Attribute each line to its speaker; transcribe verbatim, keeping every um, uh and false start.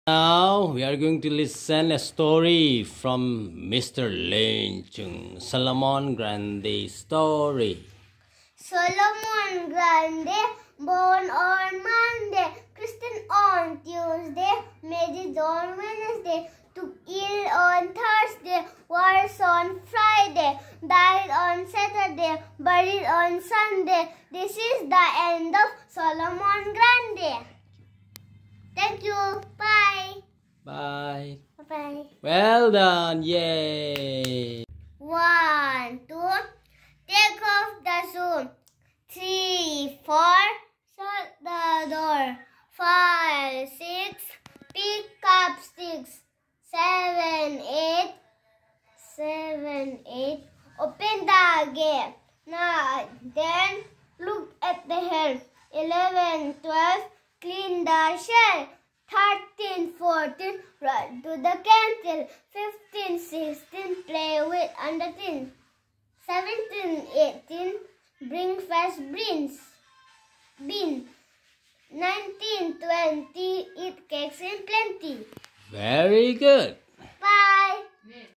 Speaker 1: Now we are going to listen a story from Mister Lenchung. Solomon Grande story.
Speaker 2: Solomon Grande, born on Monday, Christian on Tuesday, married on Wednesday, took ill on Thursday, was on Friday, died on Saturday, buried on Sunday. This is the end of Solomon Grande. Thank you. Bye.
Speaker 1: Bye.
Speaker 2: Bye.
Speaker 1: Well done. Yay.
Speaker 2: One, two. Take off the shoe. Three, four. Shut the door. Five, six. Pick up sticks. Seven, eight. Seven, eight. Open the gate. Now, then look at the hair. Eleven, twelve. Clean the shell. Thirteen, fourteen. Run to the cantle. Fifteen, sixteen. Play with under tin. Seventeen, eighteen. Bring fresh beans. Bean. Nineteen, twenty. Eat cakes in plenty.
Speaker 1: Very good.